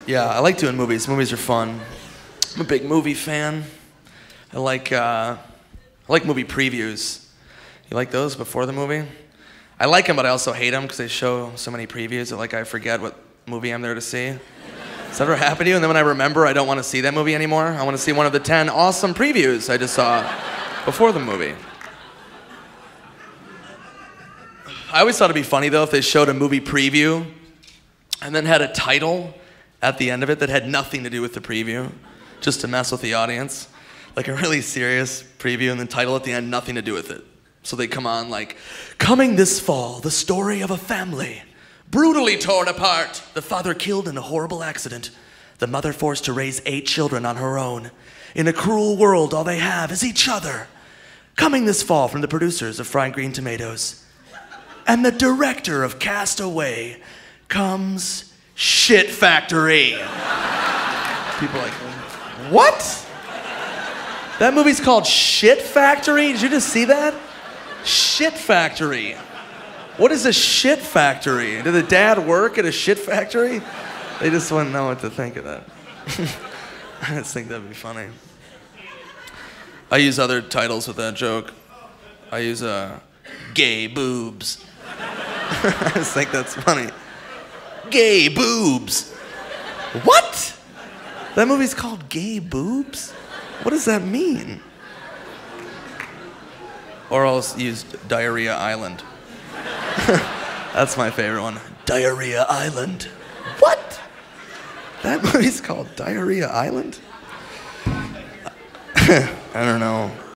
Yeah, I like doing movies. Movies are fun. I'm a big movie fan. I like movie previews. You like those before the movie? I like them, but I also hate them because they show so many previews that like I forget what movie I'm there to see. Does that ever happen to you? And then when I remember, I don't want to see that movie anymore. I want to see one of the 10 awesome previews I just saw before the movie. I always thought it'd be funny though if they showed a movie preview and then had a title at the end of it that had nothing to do with the preview, just to mess with the audience. Like a really serious preview and then title at the end, nothing to do with it. So they come on like, coming this fall, the story of a family. Brutally torn apart, the father killed in a horrible accident. The mother forced to raise 8 children on her own. In a cruel world, all they have is each other. Coming this fall from the producers of Fried Green Tomatoes. And the director of Cast Away comes Shit Factory. People are like, what? That movie's called Shit Factory? Did you just see that? Shit Factory. What is a shit factory? Did the dad work at a shit factory? They just wouldn't know what to think of that. I just think that'd be funny. I use other titles with that joke. I use gay boobs. I just think that's funny. Gay boobs. What? That movie's called Gay Boobs? What does that mean? Or I'll use Diarrhea Island. That's my favorite one. Diarrhea Island. What? That movie's called Diarrhea Island? I don't know.